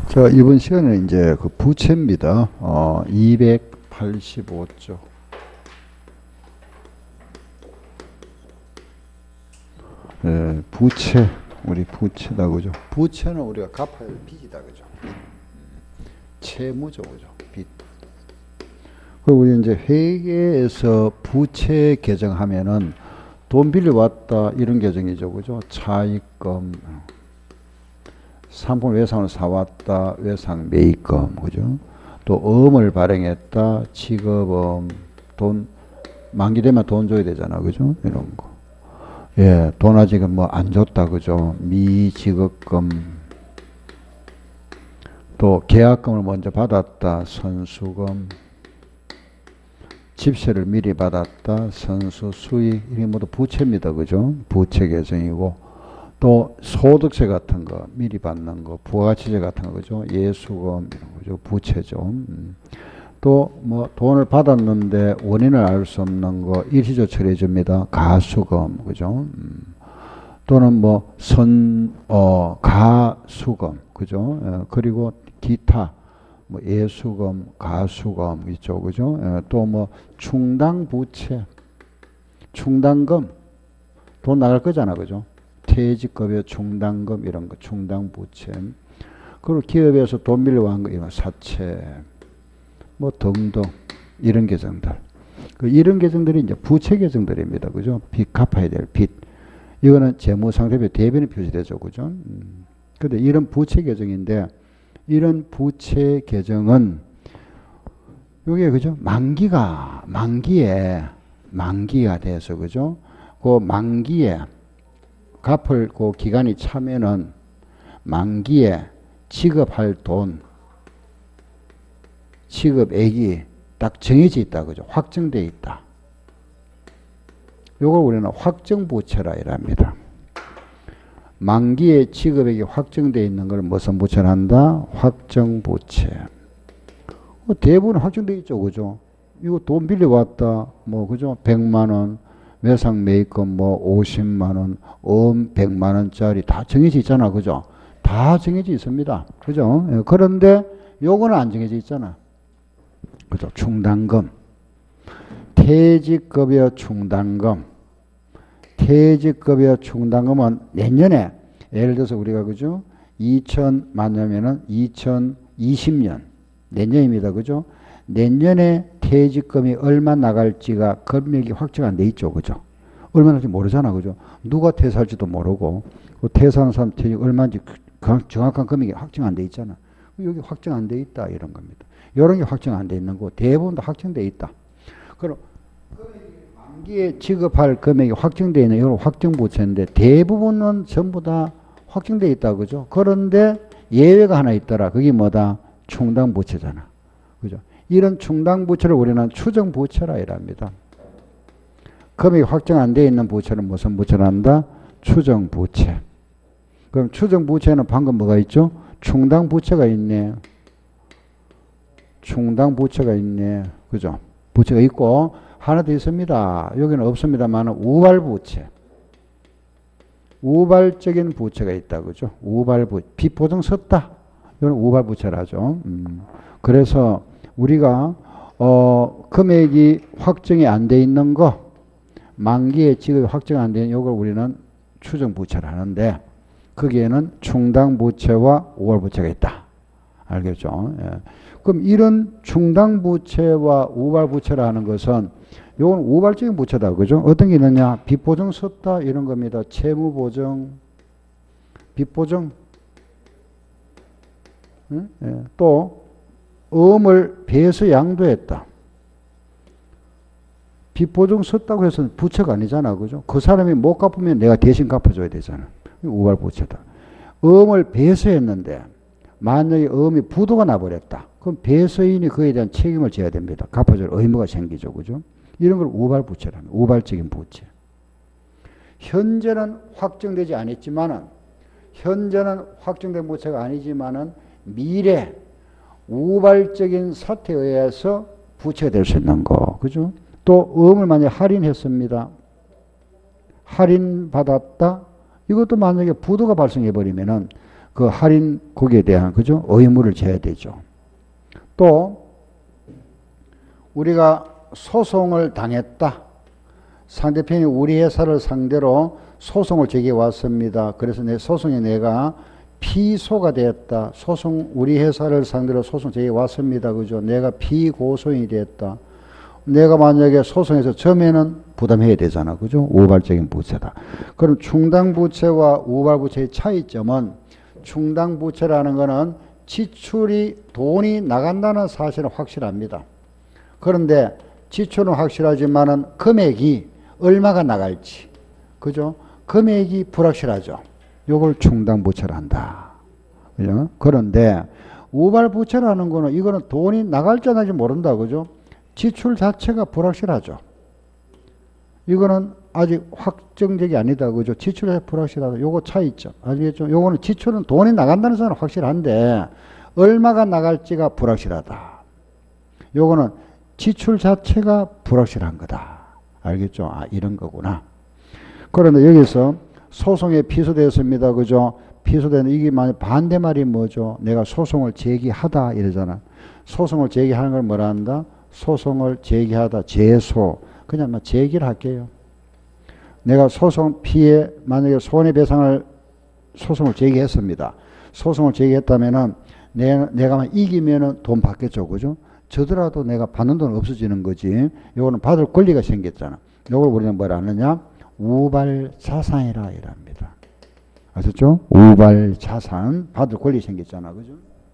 자, 이번 시간에 이제 그 부채입니다. 285쪽. 네, 부채. 우리 부채다, 그죠? 부채는 우리가 갚아야 할 빚이다, 그죠? 채무죠, 그죠? 빚. 그리고 우리 이제 회계에서 부채 계정하면은 돈 빌려왔다, 이런 계정이죠, 그죠? 차입금. 상품 외상을 사왔다, 외상 매입금, 그죠? 또 어음을 발행했다, 지급음, 돈 만기되면 돈 줘야 되잖아, 그죠? 이런 거. 예, 돈 아직 뭐 안 줬다, 그죠? 미지급금. 또 계약금을 먼저 받았다, 선수금. 집세를 미리 받았다, 선수 수익. 이게 모두 부채입니다, 그죠? 부채 계정이고. 또 소득세 같은 거 미리 받는 거, 부가가치세 같은 거, 그죠? 예수금 이런 거죠. 부채죠. 또 뭐 돈을 받았는데 원인을 알 수 없는 거 일시적 처리해 줍니다. 가수금, 그죠? 또는 뭐 가수금, 그죠? 그리고 기타 뭐 예수금, 가수금 있죠, 그죠? 또 뭐 충당부채, 충당금, 돈 나갈 거잖아, 그죠? 퇴직급여, 충당금 이런 거, 충당부채. 그리고 기업에서 돈 빌려간 거, 이런 사채, 뭐 등등 이런 계정들. 이런 계정들이 이제 부채 계정들입니다, 그죠? 빚 갚아야 될 빚. 이거는 재무상태표 대비는 표시되죠, 그죠? 근데 이런 부채 계정인데, 이런 부채 계정은 요게 그죠? 만기가 돼서, 그죠? 그 만기에 갚을 그 기간이 차면은 만기에 지급할 돈, 지급액이 딱 정해져 있다, 그죠? 확정되어 있다. 요걸 우리는 확정부채라 이랍니다. 만기에 지급액이 확정되어 있는 걸 무슨 부채를 한다? 확정부채. 대부분 확정되어 있죠, 그죠? 이거 돈 빌려왔다, 뭐, 그죠? 100만원. 외상 매입금 뭐 50만원, 100만원짜리 다 정해져 있잖아, 그죠? 다 정해져 있습니다, 그죠? 예, 그런데 요거는 안 정해져 있잖아, 그죠? 충당금, 퇴직급여 충당금, 퇴직급여 충당금은 내년에, 예를 들어서 우리가, 그죠? 2000만년면은 2020년 내년입니다, 그죠? 내년에 퇴직금이 얼마 나갈지가 금액이 확정 안 돼 있죠, 그죠? 얼마 나갈지 모르잖아, 그죠? 누가 퇴사할지도 모르고, 그 퇴사하는 사람 퇴직 얼마인지 정확한 금액이 확정 안 돼 있잖아. 여기 확정 안 돼 있다, 이런 겁니다. 이런 게 확정 안 돼 있는 거, 대부분 다 확정돼 있다. 그럼 만기에 지급할 금액이 확정돼 있는 이런 확정부채인데, 대부분은 전부 다 확정돼 있다, 그죠? 그런데 예외가 하나 있더라. 그게 뭐다? 충당부채잖아, 그죠? 이런 충당부채를 우리는 추정부채라 이랍니다. 금액이 확정 안 되어 있는 부채는 무슨 부채를 한다? 추정부채. 그럼 추정부채는 방금 뭐가 있죠? 충당부채가 있네. 충당부채가 있네, 그죠? 부채가 있고 하나 더 있습니다. 여기는 없습니다만 우발부채. 우발적인 부채가 있다, 그죠? 우발부채. 빚보증 섰다. 이건 우발부채라죠. 그래서 우리가 금액이 확정이 안 돼 있는 거, 만기에 지급이 확정 안 되는 이걸 우리는 추정부채를 하는데, 거기에는 충당부채와 우발부채가 있다. 알겠죠? 예. 그럼 이런 충당부채와 우발부채라 하는 것은, 이건 우발적인 부채다, 그죠? 어떤 게 있느냐? 빚보증 섰다, 이런 겁니다. 채무보증, 빚보증. 응? 예. 또 어음을 배에서 양도했다. 빚보증 섰다고 해서 부채가 아니잖아, 그죠? 그 사람이 못 갚으면 내가 대신 갚아줘야 되잖아. 우발부채다. 어음을 배서했는데 만약에 어음이 부도가 나버렸다. 그럼 배서인이 그에 대한 책임을 져야 됩니다. 갚아줄 의무가 생기죠, 그죠? 이런 걸 우발부채랍니다. 우발적인 부채. 현재는 확정되지 않았지만은, 현재는 확정된 부채가 아니지만은 미래 우발적인 사태에 의해서 부채가 될 수 있는 거, 그죠? 또 어음을 만약에 할인했습니다. 할인받았다. 이것도 만약에 부도가 발생해 버리면은 그 할인 거기에 대한 그죠? 의무를 져야 되죠. 또 우리가 소송을 당했다. 상대편이 우리 회사를 상대로 소송을 제기해 왔습니다. 그래서 내 소송에 내가 피소가 되었다. 소송 우리 회사를 상대로 소송 제기해 왔습니다. 그죠? 내가 피고소인이 되었다. 내가 만약에 소송에서 져면은 부담해야 되잖아. 그죠? 우발적인 부채다. 그럼 충당부채와 우발부채의 차이점은 충당부채라는 거는 지출이 돈이 나간다는 사실은 확실합니다. 그런데 지출은 확실하지만은 금액이 얼마가 나갈지, 그죠? 금액이 불확실하죠. 요걸 충당부채를 한다. 그죠? 그런데 우발부채라는 거는 이거는 돈이 나갈지 안 나갈지 모른다. 그죠? 지출 자체가 불확실하죠. 이거는 아직 확정적이 아니다. 그죠? 지출 자체가 불확실하다. 요거 차이점. 아시겠죠? 요거는 지출은 돈이 나간다는 사실은 확실한데 얼마가 나갈지가 불확실하다. 요거는 지출 자체가 불확실한 거다. 알겠죠? 아, 이런 거구나. 그런데 여기서 소송에 피소되었습니다. 그죠? 피소되는 이게 만약 반대말이 뭐죠? 내가 소송을 제기하다 이러잖아. 소송을 제기하는 걸 뭐라 한다? 소송을 제기하다. 제소. 그냥 뭐 제기를 할게요. 내가 소송 피해 만약에 손해배상을 소송을 제기했습니다. 소송을 제기했다면은 내가 이기면은 돈 받겠죠. 그죠? 저더라도 내가 받는 돈 없어지는 거지. 요거는 받을 권리가 생겼잖아. 요걸 우리는 뭐라 하느냐? 우발자산이라 이랍니다. 아셨죠? 우발자산. 받을 권리 생겼잖아. 그죠?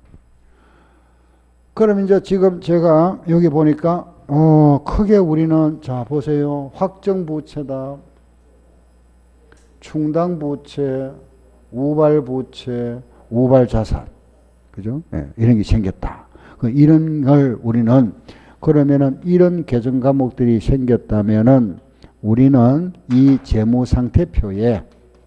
그럼 이제 지금 제가 여기 보니까, 크게 우리는, 자, 보세요. 확정부채다. 충당부채, 우발부채, 우발자산. 그죠? 네, 이런 게 생겼다. 이런 걸 우리는 그러면은 이런 계정 과목들이 생겼다면은 우리는 이 재무상태표에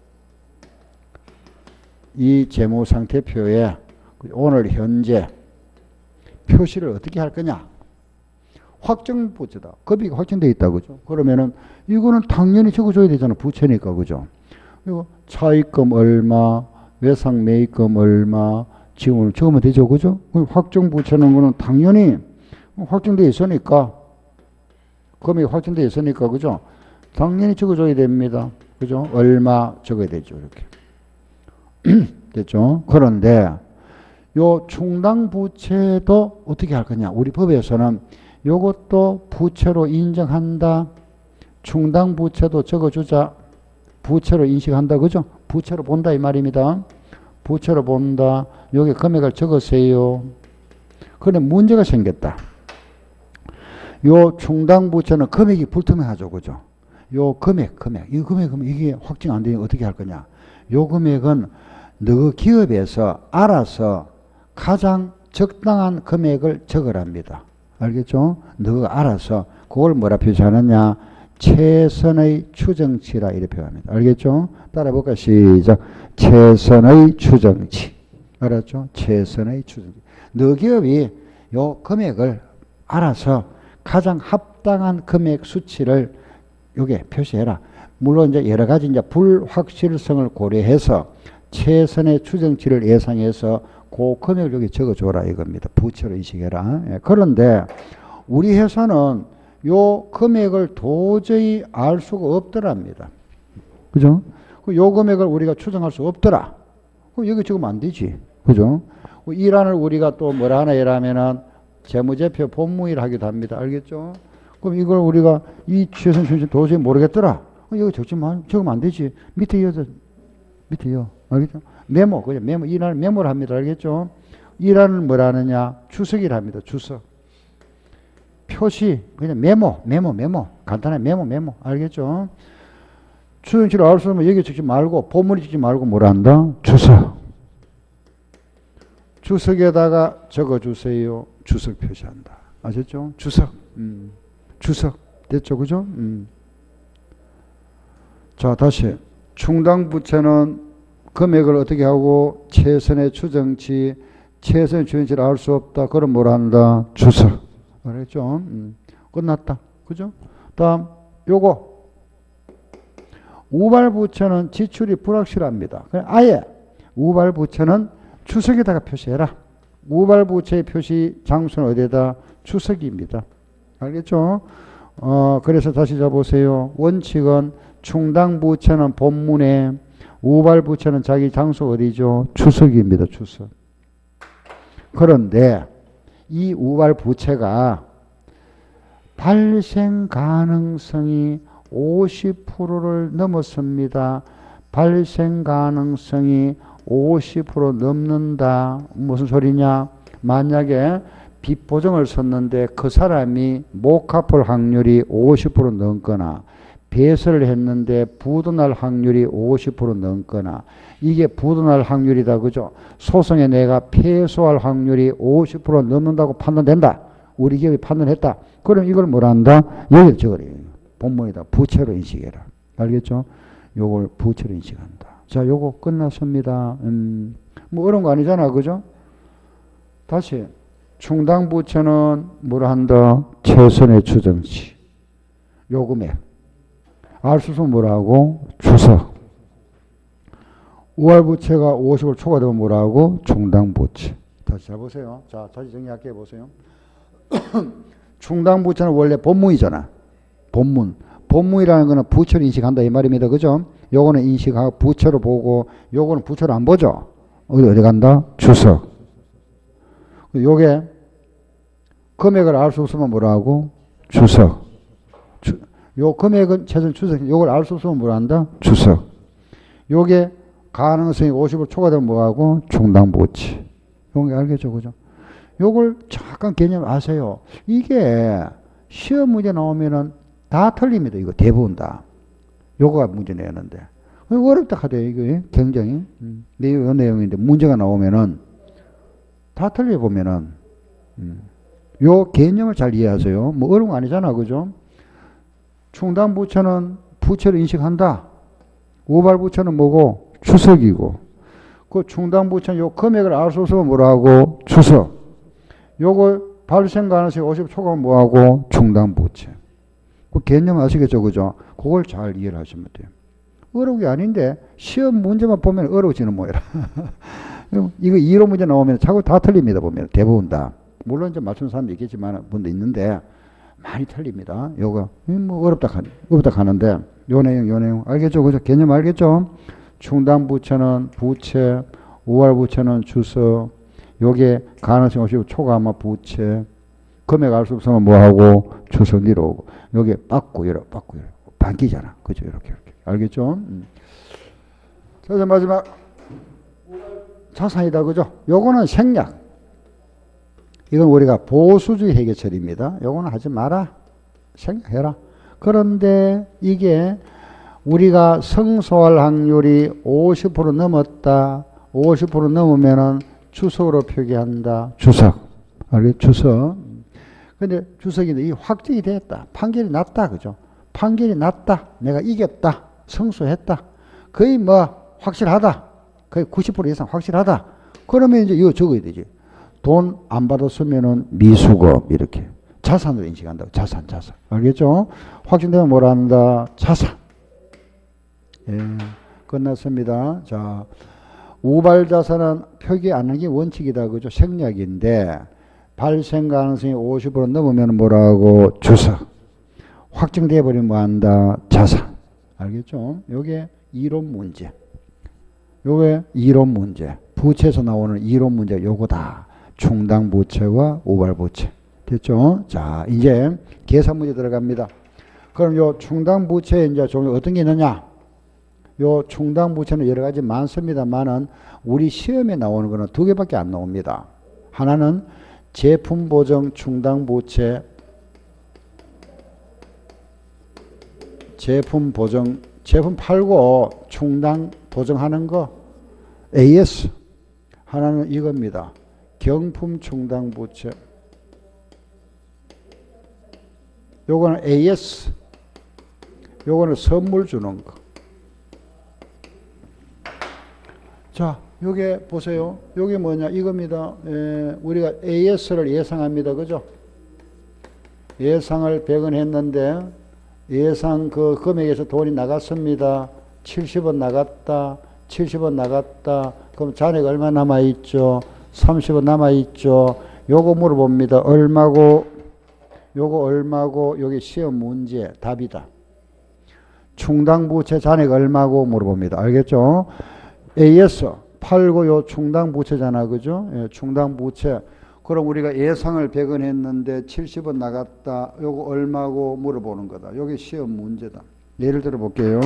오늘 현재 표시를 어떻게 할 거냐? 확정부채다. 급여가 확정되어 있다. 그죠? 그러면은 이거는 당연히 적어줘야 되잖아. 부채니까. 그죠? 이거 차입금 얼마, 외상 매입금 얼마, 지금을 적으면 되죠. 그죠? 확정부채는 거는 당연히 확정되어 있으니까, 금액이 확정되어 있으니까, 그죠? 당연히 적어줘야 됩니다. 그죠? 얼마 적어야 되죠. 이렇게. 됐죠? 그런데, 요 충당부채도 어떻게 할 거냐? 우리 법에서는 요것도 부채로 인정한다. 충당부채도 적어주자. 부채로 인식한다. 그죠? 부채로 본다. 이 말입니다. 부채로 본다. 여기 금액을 적으세요. 그런데 문제가 생겼다. 요 충당부채는 금액이 불투명하죠. 그죠? 요 금액. 이 금액은 이게 확정 안 되면 어떻게 할 거냐? 요 금액은 너 기업에서 알아서 가장 적당한 금액을 적으랍니다. 알겠죠? 너가 알아서 그걸 뭐라 표시하느냐? 최선의 추정치라 이렇게 표현합니다. 알겠죠? 따라볼까? 시작. 최선의 추정치. 알았죠? 최선의 추정치. 너 기업이 요 금액을 알아서 가장 합당한 금액 수치를 요게 표시해라. 물론 이제 여러 가지 이제 불확실성을 고려해서 최선의 추정치를 예상해서 그 금액을 여기 적어줘라 이겁니다. 부채로 인식해라. 예. 그런데 우리 회사는 요 금액을 도저히 알 수가 없더랍니다. 그죠? 요 금액을 우리가 추정할 수 없더라. 그럼 여기 적으면 안 되지. 그죠? 이 란을 우리가 또 뭐라 하나 이라면은 재무제표 본무일 하기도 합니다. 알겠죠? 그럼 이걸 우리가 이 최선 추정 도저히 모르겠더라. 여기 적으면 안 되지. 밑에 이어. 알겠죠? 메모. 그죠? 메모. 이 란을 메모를 합니다. 알겠죠? 이 란을 뭐라 하느냐? 주석이라 합니다. 주석. 표시. 그냥 메모. 간단한 메모. 알겠죠? 추정치를 알 수 없으면 여기 적지 말고, 본문에 적지 말고 뭐라 한다? 주석. 주석에다가 적어주세요. 주석 표시한다. 아셨죠? 주석. 주석. 됐죠? 그죠? 자, 다시. 충당부채는 금액을 어떻게 하고, 최선의 추정치를 알 수 없다. 그럼 뭐라 한다? 주석. 알겠죠? 끝났다. 그죠? 다음, 요거. 우발부채는 지출이 불확실합니다. 아예 우발부채는 주석에다가 표시해라. 우발부채의 표시 장소는 어디에다? 주석입니다. 알겠죠? 그래서 다시 잡으세요. 원칙은 충당부채는 본문에, 우발부채는 자기 장소 어디죠? 주석입니다. 주석. 그런데 이 우발부채가 발생 가능성이 50%를 넘었습니다. 발생 가능성이 50% 넘는다. 무슨 소리냐? 만약에 빚 보증을 썼는데 그 사람이 못 갚을 확률이 50% 넘거나, 배설을 했는데 부도날 확률이 50% 넘거나, 이게 부도날 확률이다. 그죠? 소송에 내가 패소할 확률이 50% 넘는다고 판단된다. 우리 기업이 판단했다. 그럼 이걸 뭐라 한다? 여기 적으래. 본문에다 부채로 인식해라. 알겠죠? 요걸 부채로 인식한다. 자, 요거 끝났습니다. 뭐 어려운 거 아니잖아. 그죠? 다시. 충당부채는 뭐라 한다? 최선의 추정치. 요금액. 알 수 있으면 뭐라고? 주석. 우발부채가 50을 초과되면 뭐라고? 충당부채. 다시 잘 보세요. 자, 다시 정리할게요. 보세요. 충당부채는 원래 본문이잖아. 본문. 본문이라는 거는 부채로 인식한다 이 말입니다. 그죠? 요거는 인식하고 부채로 보고, 요거는 부채로 안 보죠? 어디 간다? 주석. 요게 금액을 알 수 없으면 뭐라고? 주석. 요 금액은 최선 주석. 요걸 알 수 없으면 뭐라 한다? 주석. 요게 가능성이 50을 초과되면 뭐하고? 충당부채. 요게 알겠죠? 그죠? 요걸 잠깐 개념 아세요. 이게 시험 문제 나오면은 다 틀립니다. 이거 대부분 다. 요거가 문제 내는데. 어렵다 하대요. 이거 굉장히. 요 내용인데 문제가 나오면은 다 틀려보면은, 요 개념을 잘 이해하세요. 뭐 어려운 거 아니잖아. 그죠? 충당부채는 부채로 인식한다. 우발부채는 뭐고? 주석이고. 그 충당부채는 요 금액을 알 수 없으면 뭐라고? 주석. 요거 발생 가능성이 50 초과하면 뭐하고? 충당부채. 그 개념 아시겠죠? 그죠? 그걸 잘 이해를 하시면 돼요. 어려운 게 아닌데 시험 문제만 보면 어려워지는 모양이라. 이거 이론 문제 나오면 자꾸 다 틀립니다. 보면 대부분 다. 물론 이제 맞춘 사람도 있겠지만 분도 있는데 많이 틀립니다. 요거 뭐 어렵다 하는데 요 내용 알겠죠? 그죠? 개념 알겠죠? 충당부채는 부채, 우발부채는 주석. 요게 가능성 없이 초과하면 부채. 금액 알 수 없으면 뭐하고? 주석 내려오고. 요게 받고 열어. 반기잖아. 그죠? 이렇게. 알겠죠? 자, 이제 마지막 자산이다. 그죠? 요거는 생략. 이건 우리가 보수주의 회계처리입니다. 요거는 하지 마라. 생략해라. 그런데 이게 우리가 성소할 확률이 50% 넘었다. 50% 넘으면은 주석으로 표기한다. 주석. 알겠죠? 주석. 근데 주석인데 이 확정이 됐다. 판결이 났다. 그죠? 판결이 났다. 내가 이겼다. 성소했다. 거의 뭐 확실하다. 거의 90% 이상 확실하다. 그러면 이제 이거 적어야 되지. 돈 안 받았으면은 미수급 이렇게 자산으로 인식한다고. 자산. 알겠죠? 확정되면 뭐라 한다? 자산. 예, 끝났습니다. 자, 우발자산은 표기 안 하는 게 원칙이다. 그죠? 생략인데 발생 가능성이 50% 넘으면 뭐라고? 주석. 확정돼 버리면 뭐 한다? 자산. 알겠죠? 요게 이론 문제. 요게 이론 문제. 부채에서 나오는 이론 문제 요거다. 충당부채와 우발부채. 됐죠? 자, 이제 계산 문제 들어갑니다. 그럼 요 충당부채에 이제 종류 어떤 게 있느냐? 요 충당부채는 여러 가지 많습니다만은 우리 시험에 나오는 거는 두 개밖에 안 나옵니다. 하나는 제품보증 충당부채, 제품 팔고 충당 보증하는 거 AS. 하나는 이겁니다. 경품 충당부채. 요거는 AS. 요거는 선물 주는 거. 자, 요게 보세요. 요게 뭐냐? 이겁니다. 우리가 AS를 예상합니다. 그죠? 예상을 100원 했는데 예상 그 금액에서 돈이 나갔습니다. 70원 나갔다. 70원 나갔다. 그럼 잔액 얼마 남아있죠? 30원 남아있죠? 요거 물어봅니다. 얼마고, 요거 얼마고, 여기 시험 문제 답이다. 충당부채 잔액 얼마고 물어봅니다. 알겠죠? AS 팔고 요 충당부채잖아. 그죠? 예, 충당부채. 그럼 우리가 예상을 100원 했는데 70원 나갔다. 요거 얼마고 물어보는 거다. 여기 시험 문제다. 예를 들어 볼게요.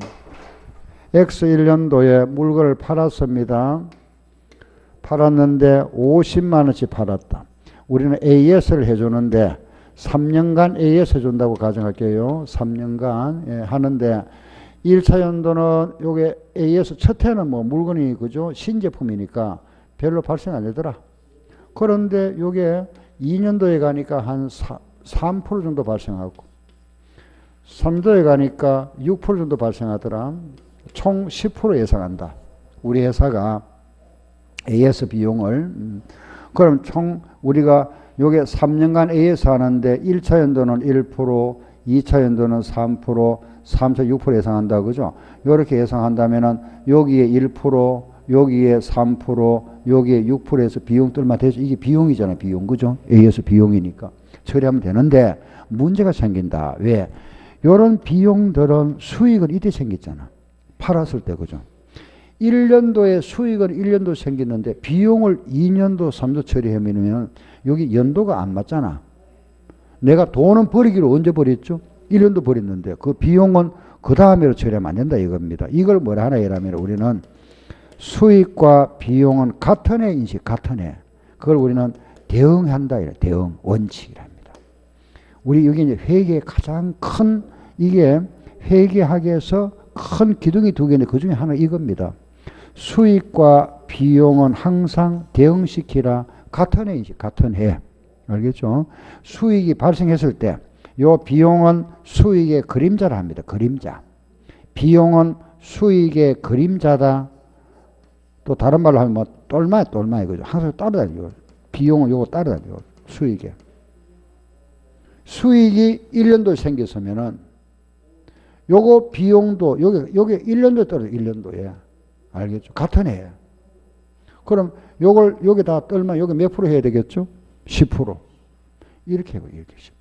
X1년도에 물건을 팔았습니다. 팔았는데 50만 원씩 팔았다. 우리는 AS를 해주는데 3년간 AS 해준다고 가정할게요. 3년간 예, 하는데 1차 연도는 요게 AS 첫 해는 뭐 물건이 그죠? 신제품이니까 별로 발생 안 되더라. 그런데 요게 2년도에 가니까 한 3% 정도 발생하고 3도에 가니까 6% 정도 발생하더라. 총 10% 예상한다. 우리 회사가 AS 비용을. 그럼 총 우리가 요게 3년간 AS 하는데 1차 연도는 1%, 2차 연도는 3%, 3차 6% 예상한다. 그죠? 요렇게 예상한다면은 여기에 1%, 여기에 3%, 여기에 6%에서 비용 뜰만 되죠. 이게 비용이잖아. 비용. 그죠? AS 비용이니까. 처리하면 되는데 문제가 생긴다. 왜? 요런 비용들은 수익은 이때 생겼잖아. 팔았을 때. 그죠? 1년도에 수익은 1년도 생겼는데 비용을 2년도, 3도 처리하면 여기 연도가 안 맞잖아. 내가 돈은 버리기로 언제 버렸죠? 1년도 버렸는데 그 비용은 그 다음에로 처리하면 안 된다 이겁니다. 이걸 뭐라 하나 이라면 우리는 수익과 비용은 같은 해 인식, 같은 해. 그걸 우리는 대응한다. 대응 원칙이랍니다. 우리 여기 이제 회계의 가장 큰 이게 회계학에서 큰 기둥이 두 개인데 그 중에 하나 이겁니다. 수익과 비용은 항상 대응시키라. 같은 해 인식, 같은 해. 알겠죠? 수익이 발생했을 때 요 비용은 수익의 그림자라 합니다. 그림자. 비용은 수익의 그림자다. 또 다른 말로 하면 뭐 똘마야 그죠? 항상 따라다니고 비용은 요거 따라다니고 수익에. 수익이 1년도에 생겼으면은 요거 비용도 요게 1년도에 떨어져. 1년도에. 알겠죠? 같은 해. 그럼 요걸 여기다 떨면 여기 몇 프로 해야 되겠죠? 10%. 이렇게 해요. 이렇게 10%.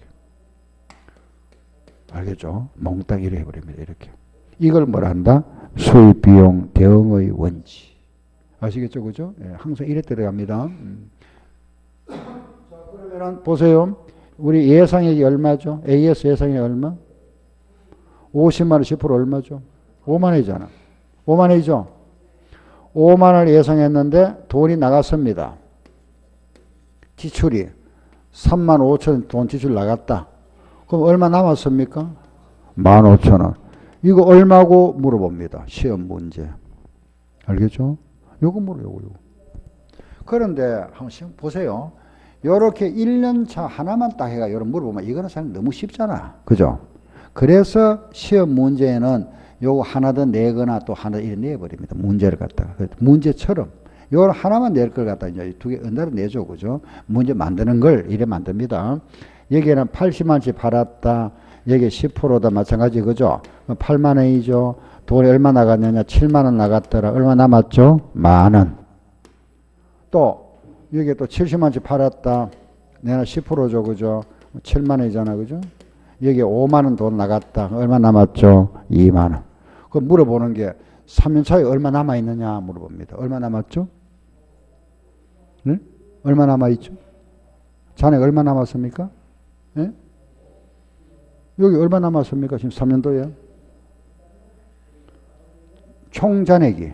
알겠죠? 몽땅 이래 해버립니다. 이렇게. 이걸 뭐라 한다? 수익, 비용, 대응의 원칙. 아시겠죠? 그죠? 예, 항상 이래 들어갑니다. 자, 그러면 보세요. 우리 예상액이 얼마죠? AS 예상액이 얼마? 50만 원 10% 얼마죠? 5만 원이잖아. 5만 원이죠? 5만 원을 예상했는데 돈이 나갔습니다. 지출이 3만 5천 원 돈 지출 나갔다. 그럼 얼마 남았습니까? 15,000원. 이거 얼마고 물어봅니다. 시험 문제. 알겠죠? 요거 물어요. 그런데 한번 보세요. 요렇게 1년차 하나만 딱 해가 요런 물어보면 이거는 사실 너무 쉽잖아. 그죠? 그래서 시험 문제에는 요거 하나 더 내거나 또 하나 이렇게 내버립니다. 문제를 갖다가. 문제처럼. 요걸 하나만 낼 걸 갖다 이제 두 개 언더로 내줘. 그죠? 문제 만드는 걸 이래 만듭니다. 여기에는 80만원씩 팔았다. 여기 10%다. 마찬가지. 그죠? 8만 원이죠. 돈이 얼마 나갔느냐? 7만 원 나갔더라. 얼마 남았죠? 만원. 또 여기 또 70만원씩 팔았다. 내가 10%죠. 그죠? 7만 원이잖아. 그죠? 여기 5만 원 돈 나갔다. 얼마 남았죠? 2만 원. 그 물어보는 게 3년 차에 얼마 남아있느냐 물어봅니다. 얼마 남았죠? 네? 얼마 남아있죠? 잔액 얼마 남았습니까? 네? 여기 얼마 남았습니까? 지금 3년도에? 총 잔액이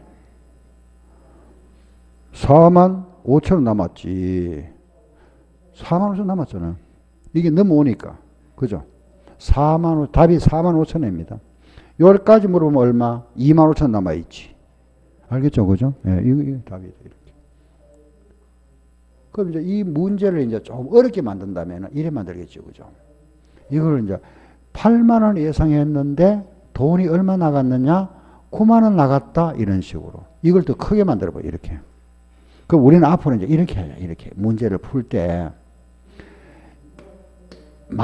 4만 5천 원 남았지. 4만 5천 남았잖아요. 이게 넘어오니까. 그죠? 4만 5, 답이 4만 5천 원입니다. 여기까지 물어보면 얼마? 2만 5천 원 남아있지. 알겠죠? 그죠? 예, 이거 답이죠. 이렇게. 그럼 이제 이 문제를 이제 좀 어렵게 만든다면 이래 만들겠죠. 그죠? 이걸 이제 8만 원 예상했는데 돈이 얼마 나갔느냐? 9만 원 나갔다. 이런 식으로. 이걸 더 크게 만들어봐. 이렇게. 그럼 우리는 앞으로 이제 이렇게 해요. 이렇게. 문제를 풀 때.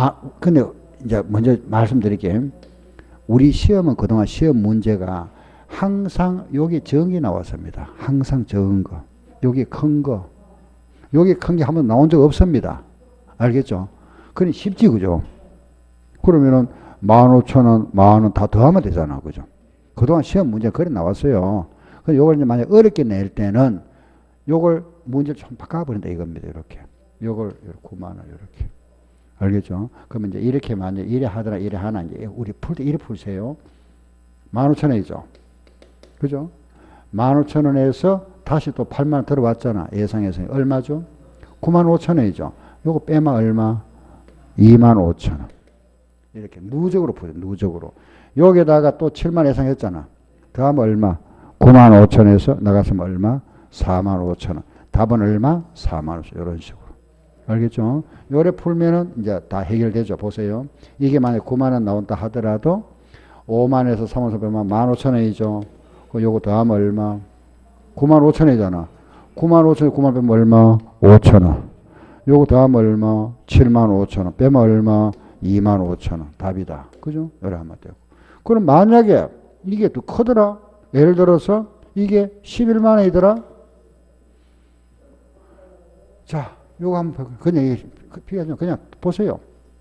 근데 이제 먼저 말씀드릴게요. 우리 시험은 그동안 시험 문제가 항상 여기 적은 게 나왔습니다. 항상 적은 거. 여기 큰 거. 여기 큰 게 한번 나온 적 없습니다. 알겠죠? 그니 쉽지, 그죠? 그러면은 15,000원, 10,000원 다 더하면 되잖아. 그죠? 그동안 시험 문제 그래 나왔어요. 그래서 요걸 이제 만약 어렵게 낼 때는 요걸 문제를 좀 바꿔버린다 이겁니다. 이렇게. 요걸 9만원 이렇게. 알겠죠? 그러면 이제 이렇게 만약 이래 하더라, 이래 하나 이제 우리 풀 때 이래 풀세요. 15,000원이죠. 그죠? 15,000원에서 다시 또 8만원 들어왔잖아. 예상에서. 얼마죠? 95,000원이죠. 요거 빼면 얼마? 25,000원. 이렇게 누적으로 풀어요. 누적으로. 여기다가 또 7만 예상했잖아. 더하면 얼마? 95,000원에서 나갔으면 얼마? 45,000원. 답은 얼마? 45,000원. 이런 식으로. 알겠죠? 요래 풀면은 이제 다 해결되죠. 보세요. 이게 만약 9만원 나온다 하더라도 5만에서 3만원 빼면 15,000원이죠. 요거 더하면 얼마? 95,000원이잖아. 95,000원에 9만 빼면 얼마? 5,000원. 요거 더하면 얼마? 75,000원. 빼면 얼마? 25,000원. 답이다. 그죠? 요래 하면 되고. 그럼 만약에 이게 또 크더라. 예를 들어서 이게 11만원이더라. 자, 요거 한번 그냥 보세요.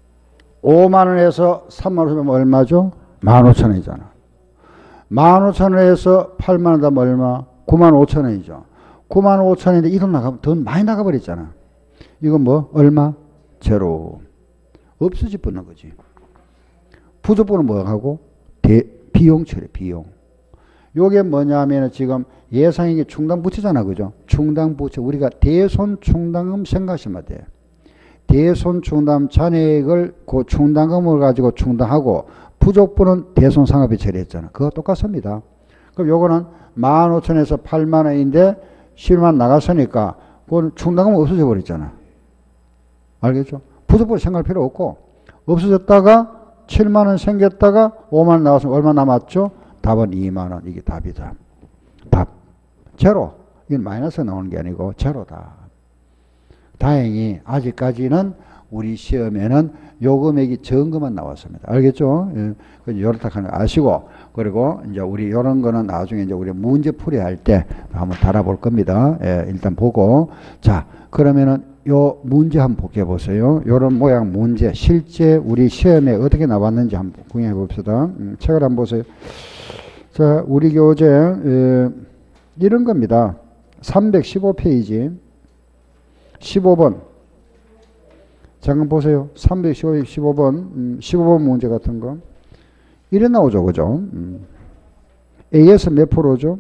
5만원에서 3만원 빼면 얼마죠? 15,000원이잖아. 15,000원에서 8만원 더하면 얼마? 95,000원이죠. 95,000원인데 이 돈 나가면 돈 많이 나가버렸잖아. 이건 뭐? 얼마? 제로. 없어지 버는 거지. 부족분은 뭐 하고? 비용 처리, 비용. 요게 뭐냐면 지금 예상액이 충당부채잖아. 그죠? 충당부채. 우리가 대손충당금 생각하시면 돼. 대손충당 잔액을 그 충당금을 가지고 충당하고 부족분은 대손상업비 처리했잖아. 그거 똑같습니다. 그럼 요거는 15,000원에서 8만원인데 10만 나갔으니까 그건 충당금은 없어져 버렸잖아. 알겠죠? 부족분 생각할 필요 없고 없어졌다가 7만원 생겼다가 5만원 나왔으면 얼마 남았죠? 답은 2만원. 이게 답이다. 답. 제로. 이건 마이너스 나오는 게 아니고 제로다. 다행히 아직까지는 우리 시험에는 요 금액이 적은 것만 나왔습니다. 알겠죠? 예. 요렇다 하는 거 아시고, 그리고 이제 우리 요런 거는 나중에 이제 우리 문제 풀이 할 때 한번 달아볼 겁니다. 예, 일단 보고. 자, 그러면은 요 문제 한번 볼게 보세요. 요런 모양 문제, 실제 우리 시험에 어떻게 나왔는지 한번 구경해 봅시다. 책을 한번 보세요. 자, 우리 교재, 이런 겁니다. 315페이지. 15번. 잠깐 보세요. 315번, 15번 문제 같은 거. 이래 나오죠. 그죠? A에서 몇 프로죠?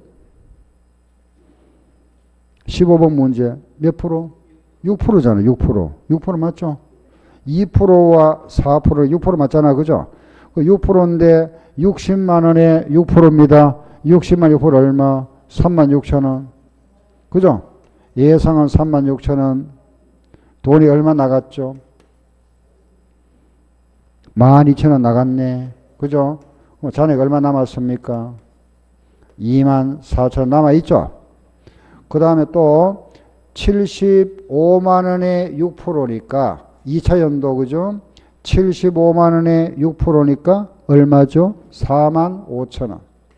15번 문제. 몇 프로? 6%잖아. 6%. 6% 맞죠? 2%와 4%, 6% 맞잖아. 그죠? 6%인데 60만원에 6%입니다. 60만 6% 얼마? 36,000원. 그죠? 예상은 36,000원. 돈이 얼마 나갔죠? 12,000원 나갔네. 그죠? 잔액 얼마 남았습니까? 24,000원 남아있죠? 그 다음에 또 75만원에 6%니까 2차 연도, 그죠? 75만원에 6%니까 얼마죠? 45,000원.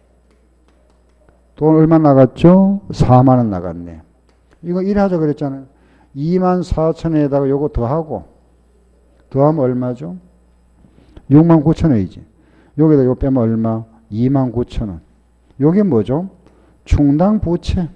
돈 얼마 나갔죠? 4만원 나갔네. 이거 이래 하자 그랬잖아요. 24,000원에다가 요거 더하고, 더하면 얼마죠? 69,000원이지. 여기다 요 빼면 얼마? 29,000원. 요게 뭐죠? 충당부채.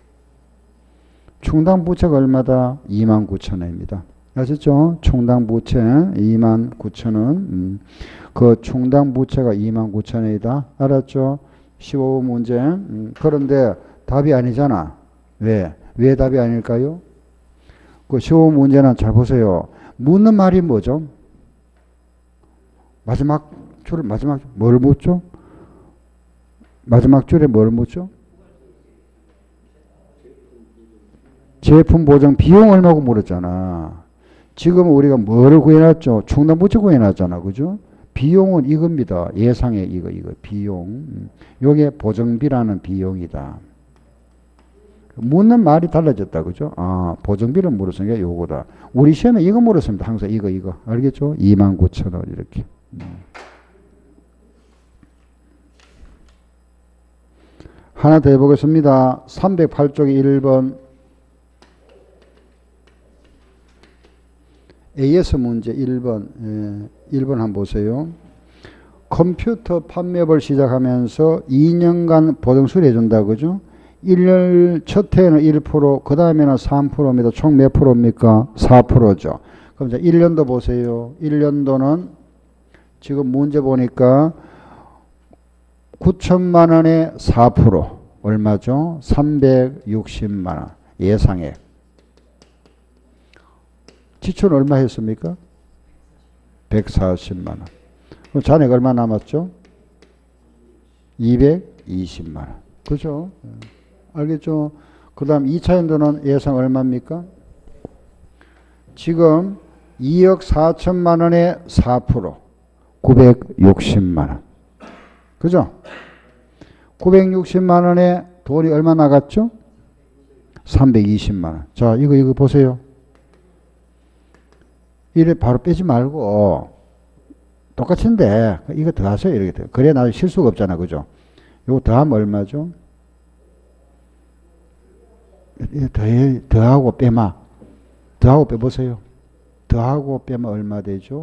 충당부채가 얼마다? 29,000원입니다. 아셨죠? 충당부채 29,000원. 그 충당부채가 29,000원이다. 알았죠? 15번 문제. 그런데 답이 아니잖아. 왜? 왜 답이 아닐까요? 그 15번 문제는 잘 보세요. 묻는 말이 뭐죠? 마지막 뭘 묻죠? 마지막 줄에 뭘 묻죠? 제품 보정 비용 얼마고 물었잖아. 지금 우리가 뭐를 구해놨죠? 충당부채 구해놨잖아. 그죠? 비용은 이겁니다. 예상의 이거 비용. 요게 보정비라는 비용이다. 묻는 말이 달라졌다. 그죠? 아, 보정비를 물었으니까 요거다. 우리 시험에 이거 물었습니다. 항상 이거. 알겠죠? 29,000원 이렇게. 하나 더 해보겠습니다. 308쪽에 1번 AS 문제 1번 1번 한번 보세요. 컴퓨터 판매업을 시작하면서 2년간 보증수리 해준다 그죠? 1년 첫 해에는 1%, 그 다음에는 3%입니다. 총 몇 프로입니까? 4%죠. 그럼 이제 1년도 보세요. 1년도는 지금 문제 보니까 9천만 원에 4% 얼마죠? 360만 원 예상액. 지출은 얼마 했습니까? 140만 원. 그럼 잔액 얼마 남았죠? 220만 원. 그죠? 알겠죠? 그 다음 2차 연도는 예상 얼마입니까? 지금 2억 4천만 원에 4% 960만 원. 그죠? 960만 원에 돈이 얼마 나갔죠? 320만 원. 자, 이거 보세요. 이래 바로 빼지 말고 똑같은데 이거 더 하세요. 이렇게 돼요. 그래 나중에 실수가 없잖아. 그죠? 이거 더하면 얼마죠? 더하고 빼마. 더하고 빼보세요. 더하고 빼면 얼마 되죠?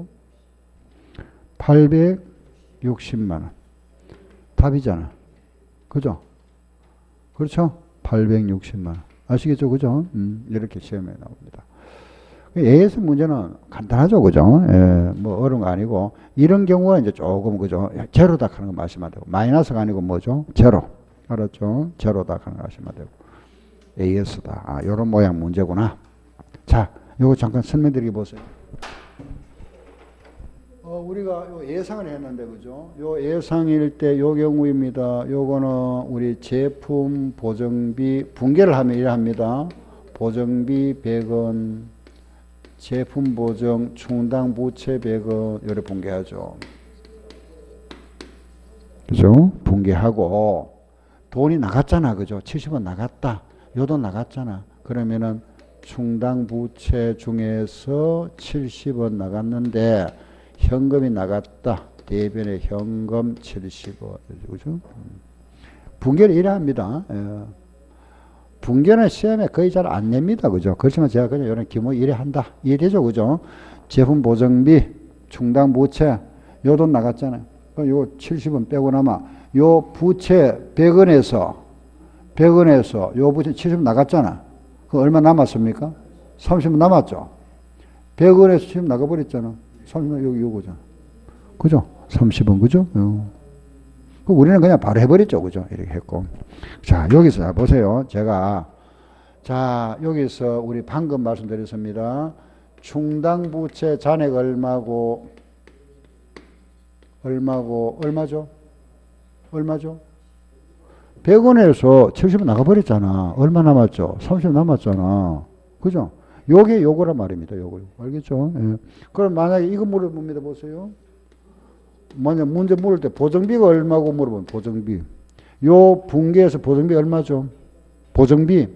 860만 원. 답이잖아. 그죠? 그렇죠? 860만 원. 아시겠죠? 그죠? 이렇게 시험에 나옵니다. AS 문제는 간단하죠. 그죠? 예, 뭐 어려운 거 아니고. 이런 경우가 이제 조금, 그죠? 제로다 하는 거 마시면 되고. 마이너스가 아니고 뭐죠? 제로. 알았죠? 제로다 하는 거 마시면 되고. AS다. 아, 요런 모양 문제구나. 자, 요거 잠깐 설명드리게 보세요. 우리가 요 예상을 했는데, 그죠? 요 예상일 때 요 경우입니다. 요거는 우리 제품 보정비 분계를 하면 이래 합니다. 보정비 100원, 제품 보정 충당 부채 100원, 요래 분계하죠. 그죠? 분계하고, 돈이 나갔잖아. 그죠? 70원 나갔다. 요 돈 나갔잖아. 그러면은 충당 부채 중에서 70원 나갔는데, 현금이 나갔다. 대변에 현금 70원. 그죠? 분계를 이래 합니다. 분계는 시험에 거의 잘 안 냅니다. 그죠? 그렇지만 제가 그냥 이런 기본 이래 한다. 이해되죠? 그죠? 제품 보정비, 충당 부채, 요 돈 나갔잖아요. 그럼 요 70원 빼고 남아. 요 부채 100원에서 요 부채 70원 나갔잖아. 그 얼마 남았습니까? 30원 남았죠? 100원에서 70원 나가버렸잖아. 30원 여기 요거잖아. 그죠? 30원, 그죠? 우리는 그냥 바로 해버렸죠. 그죠? 이렇게 했고. 자, 여기서 자, 보세요. 자, 여기서 우리 방금 말씀드렸습니다. 충당부채 잔액 얼마죠? 100원에서 70원 나가버렸잖아. 얼마 남았죠? 30원 남았잖아. 그죠? 요게 요거란 말입니다. 요거. 알겠죠? 예. 그럼 만약에 이거 물어봅니다. 보세요. 만약 문제 물을 때 보정비가 얼마고 물어보면 보정비. 요 분계에서 보정비 얼마죠? 보정비.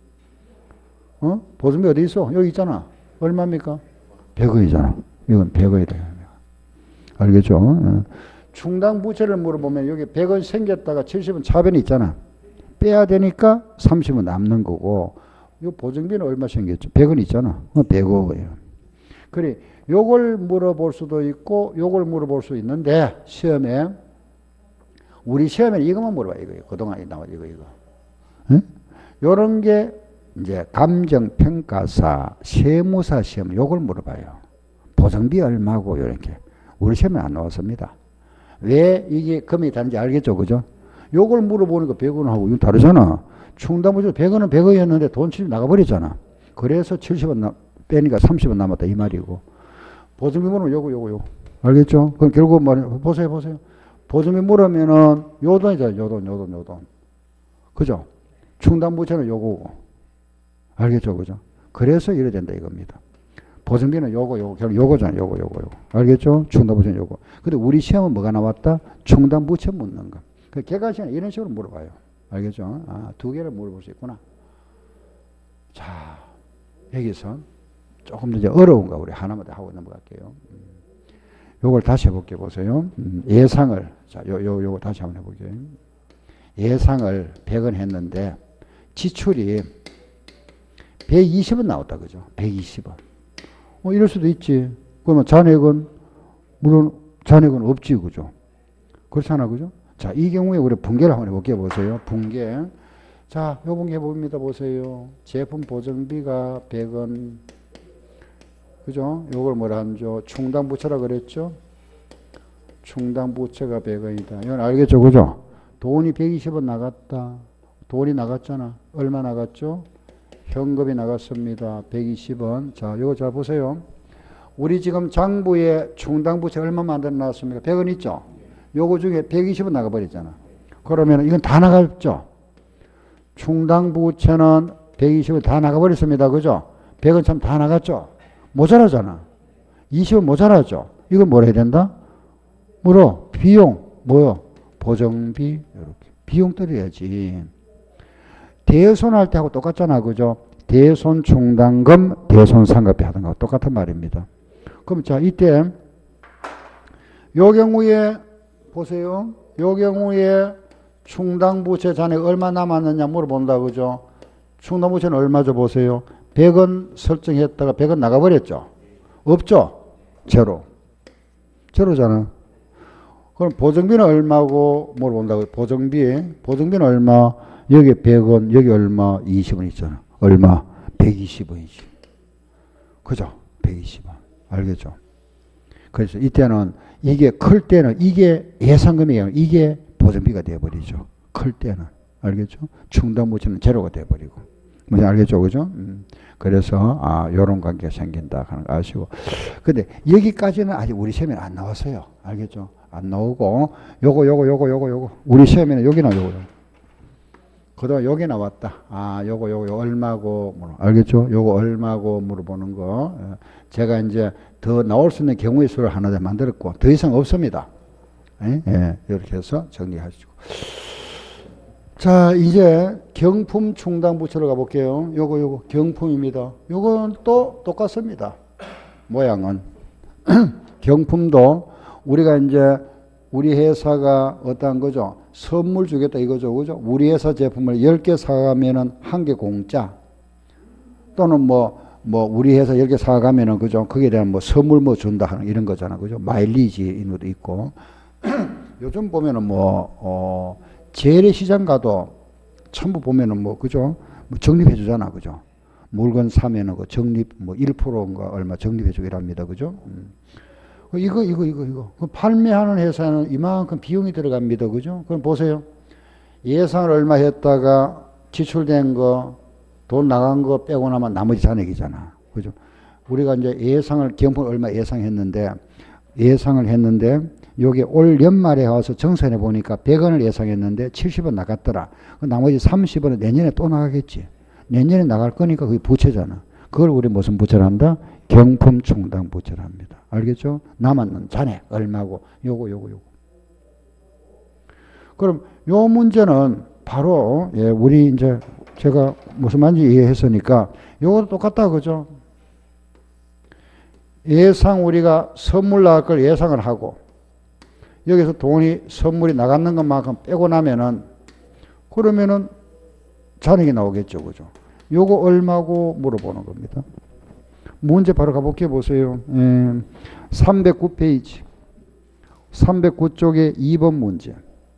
보정비 어디 있어? 여기 있잖아. 얼마입니까? 100원이잖아. 이건 100원이 돼요. 알겠죠? 예. 충당 부채를 물어보면 여기 100원 생겼다가 70원 차변이 있잖아. 빼야 되니까 30원 남는 거고, 요 보정비는 얼마 생겼죠? 100원 있잖아. 100원이에요. 그래, 요걸 물어볼 수도 있고, 요걸 물어볼 수 있는데, 시험에, 우리 시험에 이것만 물어봐요. 이거. 그동안 나와, 이거. 응? 요런 게, 이제, 감정평가사, 세무사 시험, 요걸 물어봐요. 보정비 얼마고, 이렇게. 우리 시험에 안 나왔습니다. 왜 이게 금액이 다른지 알겠죠? 그죠? 요걸 물어보니까 100원하고 이건 다르잖아. 충당부채 100원은 100원이었는데 돈 70원 나가버렸잖아. 그래서 70원 빼니까 30원 남았다 이 말이고. 보증비 물으면 요거. 알겠죠? 그럼 결국 보세요. 보증비 물으면은 요 돈이잖아. 요 돈. 그죠? 충당부채는 요거고. 알겠죠? 그죠? 그래서 이래 된다 이겁니다. 보증비는 결국 요거잖아. 요거. 알겠죠? 충당부채는 요거. 근데 우리 시험은 뭐가 나왔다? 충당부채 묻는 거. 그 객관시험은 이런 식으로 물어봐요. 알겠죠? 아, 두 개를 물어볼 수 있구나. 자, 여기서 조금 더 이제 어려운 거 우리 하나만 더 하고 넘어갈게요. 요걸 다시 해볼게 보세요. 예상을. 자, 요거 다시 한번 해볼게요. 예상을 100원 했는데 지출이 120원 나왔다. 그죠? 120원. 이럴 수도 있지. 그러면 잔액은, 물론 잔액은 없지. 그죠? 그렇잖아. 그죠? 자, 이 경우에 우리 분계를 한번 해볼게요. 보세요. 분계. 자, 요 분계 봅니다. 보세요. 제품 보증비가 100원. 그죠? 요걸 뭐라 하죠? 충당부채라 그랬죠? 충당부채가 100원이다. 이건 알겠죠? 그죠? 돈이 120원 나갔다. 돈이 나갔잖아. 얼마 나갔죠? 현금이 나갔습니다. 120원. 자, 요거 잘 보세요. 우리 지금 장부에 충당부채 얼마 만들어 놨습니까? 100원 있죠? 요거 중에 120원 나가버렸잖아. 그러면 이건 다 나갔죠? 충당부채는 120원 다 나가버렸습니다. 그죠? 100원 참 다 나갔죠? 모자라잖아. 20원 모자라죠? 이건 뭘 해야 된다? 물어. 비용. 뭐요? 보정비. 이렇게. 비용 떨어야지. 대손할 때하고 똑같잖아. 그죠? 대손 충당금, 대손 상각비 하던 거하고 똑같은 말입니다. 그럼 자, 이때 요 경우에 보세요. 요 경우에 충당부채 잔액 얼마 남았느냐 물어본다. 그죠? 충당부채는 얼마죠? 보세요. 100원 설정했다가 100원 나가버렸죠? 없죠? 제로. 제로잖아. 그럼 보증비는 얼마고 물어본다고. 보증비는 얼마? 여기 100원, 여기 얼마? 20원 있잖아. 얼마? 120원이지. 그죠? 120원. 알겠죠? 그래서 이때는 이게 클 때는 이게 예상금이에요. 이게 보증비가 되어버리죠. 클 때는. 알겠죠? 충당부채는 제로가 되어버리고. 뭔지 알겠죠? 그죠? 그래서, 요런 관계가 생긴다 하는 거 아시고. 근데 여기까지는 아직 우리 시험에는 안 나왔어요. 알겠죠? 안 나오고, 요거. 우리 시험에는 여기 나오고. 그동안 여기 나왔다. 요거 얼마고, 알겠죠? 요거 얼마고 물어보는 거. 제가 이제 더 나올 수 있는 경우의 수를 하나 더 만들었고, 더 이상 없습니다. 이렇게 해서 정리하시고. 자, 이제 경품 충당부채로 가볼게요. 요거 경품입니다. 요건 또 똑같습니다. 모양은. 경품도 우리가 이제 우리 회사가 어떠한 거죠? 선물 주겠다 이거죠. 그죠? 우리 회사 제품을 10개 사가면은 1개 공짜. 또는 우리 회사 10개 사가면은 그죠? 거기에 대한 선물 준다 하는 이런 거잖아. 그죠? 마일리지 이런 것도 있고. 요즘 보면은 재래시장 가도 전부 보면은 그죠? 적립해 주잖아. 그죠? 물건 사면은 적립 1%인가 얼마 적립해 주고 이랍니다. 그죠? 이거. 판매하는 회사는 이만큼 비용이 들어갑니다. 그죠? 그럼 보세요. 예상을 얼마 했다가 지출된 거, 돈 나간 거 빼고 나면 나머지 잔액이잖아. 그죠? 우리가 이제 경품을 얼마 예상을 했는데, 여기 올 연말에 와서 정산해 보니까 100원을 예상했는데 70원 나갔더라. 나머지 30원은 내년에 또 나가겠지. 내년에 나갈 거니까 그게 부채잖아. 그걸 우리 무슨 부채를 한다? 경품 충당 부채를 합니다. 알겠죠? 남았는 잔액 얼마고 요거. 그럼 요 문제는 바로 우리 이제 제가 무슨 말인지 이해했으니까 요것도 똑같다. 그죠? 예상 우리가 선물 나갈 걸 예상을 하고 여기서 선물이 나가는 것만큼 빼고 나면은 그러면은 잔액이 나오겠죠. 그죠? 요거 얼마고 물어보는 겁니다. 문제 바로 가볼게요. 보세요. 309페이지. 309쪽에 2번 문제.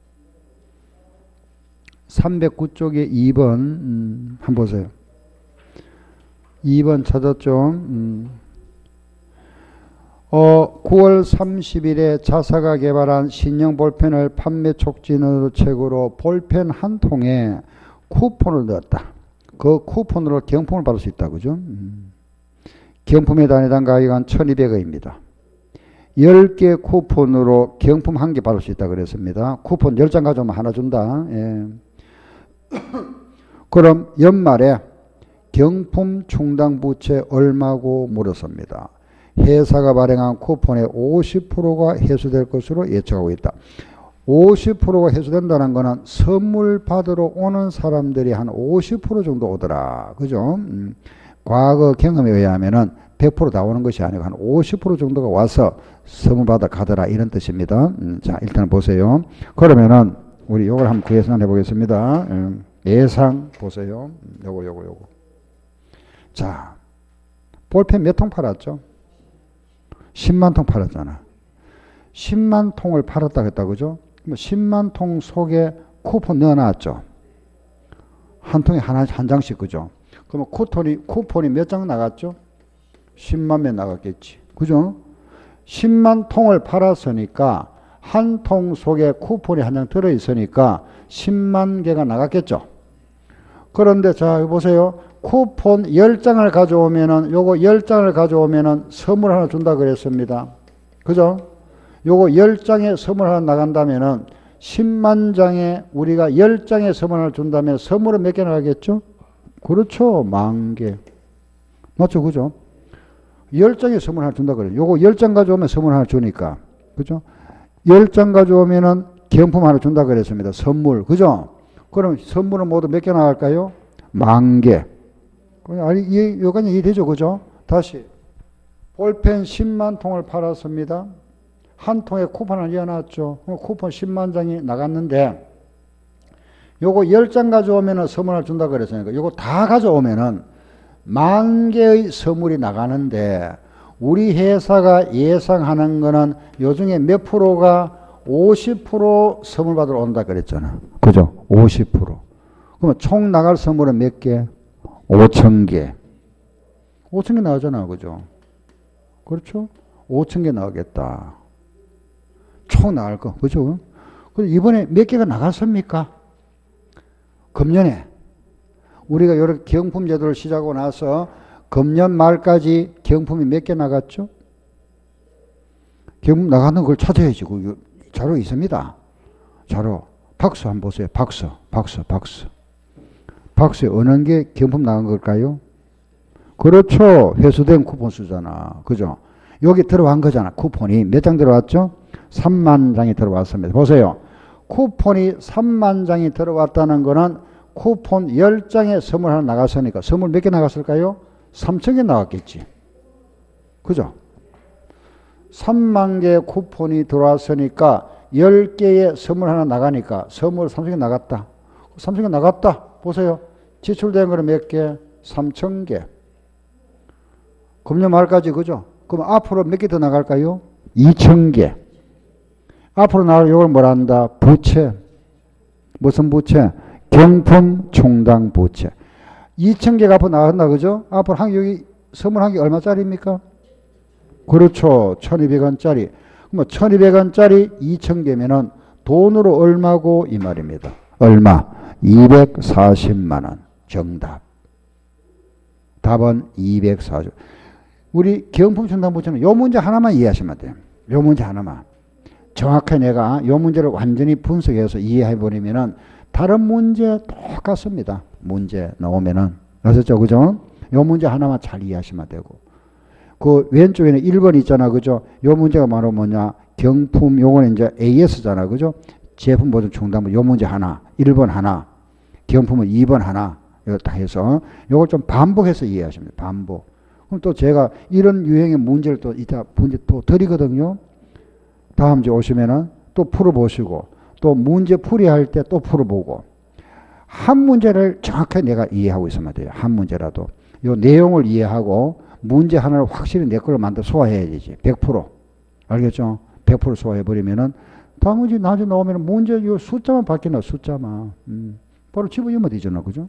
309쪽에 2번 한번 보세요. 2번 찾았죠? 9월 30일에 자사가 개발한 신형 볼펜을 판매 촉진으로 책으로 볼펜 한 통에 쿠폰을 넣었다. 그 쿠폰으로 경품을 받을 수 있다. 그죠? 경품에 단위당 가격은 1200원입니다. 10개 쿠폰으로 경품 1개 받을 수 있다 그랬습니다. 쿠폰 10장 가져오면 하나 준다. 그럼 연말에 경품 충당부채 얼마고 물었습니다. 회사가 발행한 쿠폰의 50%가 회수될 것으로 예측하고 있다. 50%가 회수된다는 거는 선물 받으러 오는 사람들이 한 50% 정도 오더라. 그죠? 과거 경험에 의하면은 100% 다 오는 것이 아니고 한 50% 정도가 와서 선물 받아 가더라. 이런 뜻입니다. 자, 일단 보세요. 그러면은 우리 요걸 한번 구해서 해보겠습니다. 예상 보세요. 요거. 자, 볼펜 몇 통 팔았죠? 10만 통 팔았잖아. 10만 통을 팔았다 했다, 그죠? 10만 통 속에 쿠폰 넣어놨죠. 한 통에 한 장씩, 그죠? 그러면 쿠폰이 몇 장 나갔죠? 10만 매 나갔겠지. 그죠? 10만 통을 팔았으니까 한 통 속에 쿠폰이 한 장 들어있으니까 10만 개가 나갔겠죠. 그런데 자, 보세요. 쿠폰 10장을 가져오면은, 요거 10장을 가져오면은 선물 하나 준다 그랬습니다. 그죠? 요거 10장의 선물 하나 나간다면은 10만 장에 우리가 10장의 선물 하나 준다면 선물은 몇 개 나가겠죠? 그렇죠. 10,000개. 맞죠? 그죠? 10장의 선물 하나 준다 그래요. 요거 10장 가져오면 선물 하나 주니까. 그죠? 10장 가져오면은 경품 하나 준다 그랬습니다. 선물. 그죠? 그럼 선물은 모두 몇 개 나갈까요? 10,000개. 아니, 여기까지 이해되죠? 그죠? 다시. 볼펜 10만 통을 팔았습니다. 한 통에 쿠폰을 이어놨죠. 쿠폰 10만 장이 나갔는데, 요거 10장 가져오면은 선물을 준다 그랬으니까, 요거 다 가져오면은 10,000개의 선물이 나가는데, 우리 회사가 예상하는 거는 요 중에 몇 프로가 50% 선물 받으러 온다 그랬잖아. 그죠? 50%. 그러면 총 나갈 선물은 몇 개? 5,000개. 5,000개 나오잖아. 그죠? 그렇죠? 5,000개 나오겠다. 총 나갈 거. 그죠? 그래서 이번에 몇 개가 나갔습니까? 금년에. 우리가 이렇게 경품 제도를 시작하고 나서 금년 말까지 경품이 몇 개 나갔죠? 경품 나가는 걸 찾아야지. 그 자료 있습니다. 자료. 박스 한번 보세요. 박스. 박스에 어느 게 경품 나간 걸까요? 그렇죠. 회수된 쿠폰 수잖아. 그죠? 여기 들어간 거잖아. 쿠폰이 몇 장 들어왔죠? 3만 장이 들어왔습니다. 보세요. 쿠폰이 3만 장이 들어왔다는 거는 쿠폰 10장에 선물 하나 나갔으니까 선물 몇 개 나갔을까요? 3,000개 나왔겠지. 그죠? 3만 개의 쿠폰이 들어왔으니까 10개의 선물 하나 나가니까 선물 3,000개 나갔다. 3,000개 나갔다. 보세요. 지출된 거는 몇 개? 3,000개. 금년 말까지, 그죠? 그럼 앞으로 몇 개 더 나갈까요? 2,000개. 앞으로 나올 이걸 뭐라 한다? 부채. 무슨 부채? 경품 충당 부채. 2,000개가 앞으로 나간다, 그죠? 앞으로 여기 선물 한 개 얼마짜리입니까? 그렇죠. 1,200원짜리. 그럼 1,200원짜리 2,000개면은 돈으로 얼마고 이 말입니다. 얼마? 240만 원. 정답. 답은 240. 우리 경품 충당 부채는 요 문제 하나만 이해하시면 돼요. 요 문제 하나만. 정확하게 내가 요 문제를 완전히 분석해서 이해해버리면은 다른 문제 똑같습니다. 문제 나오면은. 아셨죠? 그죠? 요 문제 하나만 잘 이해하시면 되고. 그 왼쪽에는 1번 있잖아. 그죠? 요 문제가 바로 뭐냐? 경품, 요거는 이제 AS잖아. 그죠? 제품 보증 충당부. 요 문제 하나. 1번 하나. 경품은 2번 하나. 이거 다 해서 요걸 좀 반복해서 이해하시면 돼요. 반복. 그럼 또 제가 이런 유형의 문제를 또 이따 문제 또 드리거든요. 다음 주에 오시면은 또 풀어보시고 또 문제 풀이할 때 또 풀어보고 한 문제를 정확하게 내가 이해하고 있으면 돼요. 한 문제라도. 요 내용을 이해하고 문제 하나를 확실히 내 걸로 만들어 소화해야 되지. 100%. 알겠죠? 100% 소화해버리면은 다음 문제 나중에 나오면은 문제 요 숫자만 바뀌나 숫자만. 바로 집어넣으면 되잖아. 그죠?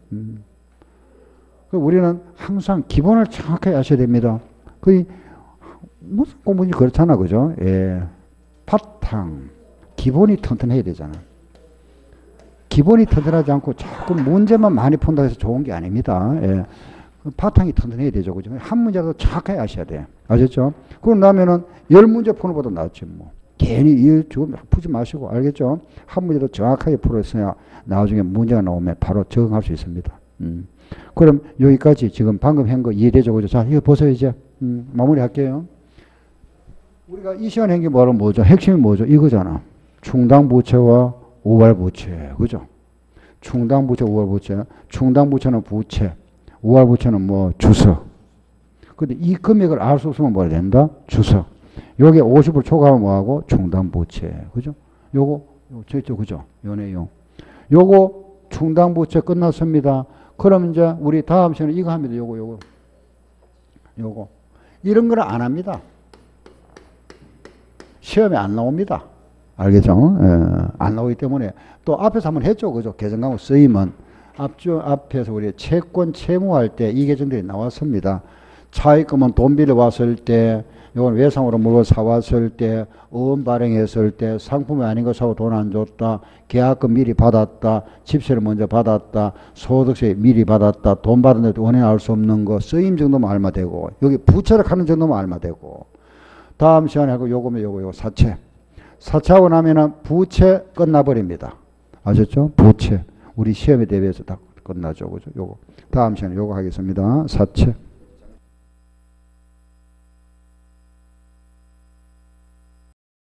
우리는 항상 기본을 정확하게 아셔야 됩니다. 거의 무슨 공부인지 그렇잖아. 그죠? 예. 바탕. 기본이 튼튼해야 되잖아. 기본이 튼튼하지 않고 자꾸 문제만 많이 푼다고 해서 좋은 게 아닙니다. 예. 바탕이 튼튼해야 되죠. 그죠? 한 문제라도 정확하게 아셔야 돼. 아셨죠? 그러고 나면은 10문제 푸는 것보다 낫지 뭐. 괜히 이 조금 푸지 마시고. 알겠죠? 한 문제도 정확하게 풀었어야 나중에 문제가 나오면 바로 적응할 수 있습니다. 그럼 여기까지 지금 방금 한 거 이해되죠? 그죠? 자, 이거 보세요, 이제. 마무리 할게요. 우리가 이 시간에 한 게 뭐죠? 핵심이 뭐죠? 이거잖아. 충당부채와 우발부채. 그죠? 충당부채, 우발부채. 충당부채는 부채. 우발부채는 뭐 주석. 근데 이 금액을 알 수 없으면 뭐가 된다? 주석. 요게 50% 초과하면 뭐하고? 충당부채. 그죠? 요거 저 있죠, 그죠? 요 내용. 요거 충당부채 끝났습니다. 그럼 이제 우리 다음 시간에 이거 합니다. 요거. 이런 걸 안 합니다. 시험에 안 나옵니다. 알겠죠? 예, 안 나오기 때문에 또 앞에서 한번 했죠. 그죠? 계정강호 쓰임은 앞에서 우리 채권 채무할 때 이 계정들이 나왔습니다. 차입금은 돈 빌려왔을 때, 이건 외상으로 물건 사왔을 때, 어음 발행했을 때, 상품이 아닌 거 사고 돈 안 줬다, 계약금 미리 받았다, 집세를 먼저 받았다, 소득세 미리 받았다, 돈 받았는데 원인 알 수 없는 거, 쓰임 정도만 알면 되고, 여기 부채를 하는 정도만 알면 되고, 다음 시간에 하고 요거 사채. 사채하고 나면은 부채 끝나버립니다. 아셨죠? 부채. 우리 시험에 대비해서 다 끝나죠. 그죠? 요거. 다음 시간에 요거 하겠습니다. 사채.